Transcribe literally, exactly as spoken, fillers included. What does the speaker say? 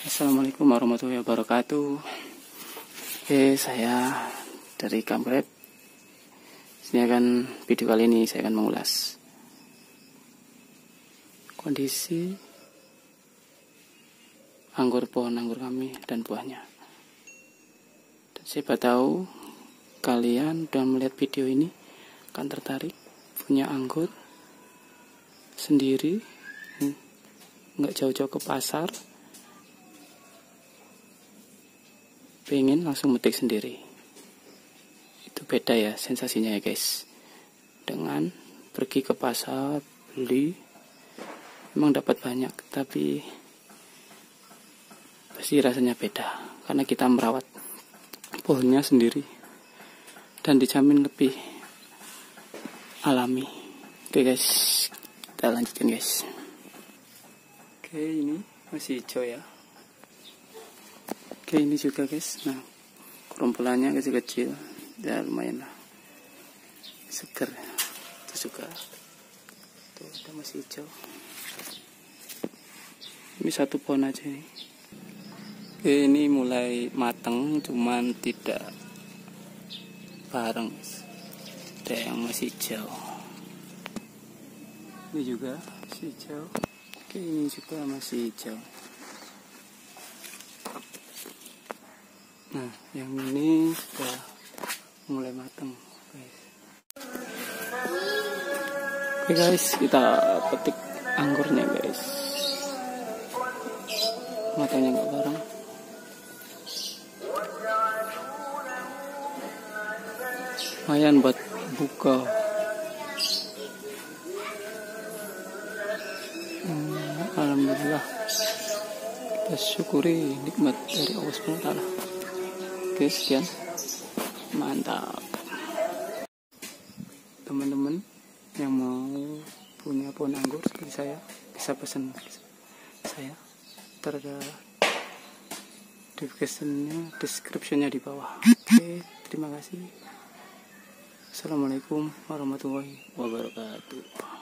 Assalamualaikum warahmatullahi wabarakatuh. Oke, saya dari Kampret. Sini akan video kali ini saya akan mengulas kondisi anggur pohon anggur kami dan buahnya. Dan siapa tahu kalian sudah melihat video ini akan tertarik punya anggur sendiri, nggak jauh-jauh ke pasar, pengen langsung metik sendiri. Itu beda ya sensasinya ya guys, dengan pergi ke pasar beli. Memang dapat banyak, tapi pasti rasanya beda karena kita merawat pohonnya sendiri dan dijamin lebih alami. Oke guys, kita lanjutkan guys. Oke, ini masih hijau ya. Oke, ini juga guys. Nah, kerumpulannya kecil-kecil, ya lumayan lah, seger. Itu juga tuh ada masih hijau. Ini satu pohon aja nih. Oke, ini mulai matang, cuman tidak bareng guys. Ada yang masih hijau. Ini juga masih hijau. Oke, ini juga masih hijau. Nah, yang ini sudah mulai matang guys. Oke guys, kita petik anggurnya guys. Matanya nggak bareng. Lumayan buat buka. Hmm, alhamdulillah, kita syukuri nikmat dari Allah subhanahu wa taala. Oke, sekian, mantap. Teman-teman yang mau punya pohon anggur seperti saya bisa pesan saya. Ntar ada description-nya, description-nya di bawah. Oke, terima kasih. Assalamualaikum warahmatullahi wabarakatuh.